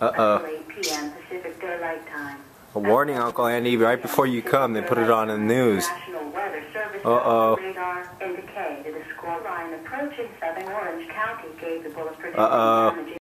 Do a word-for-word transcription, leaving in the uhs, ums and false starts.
Uh-oh. eight p m Pacific Daylight Time. A warning, Uncle Andy, right before you come, they put it on in the news. National Weather Service Uh-oh. radar indicated a squall line approaching southern Orange County gave the bulletproof Uh-oh. damage.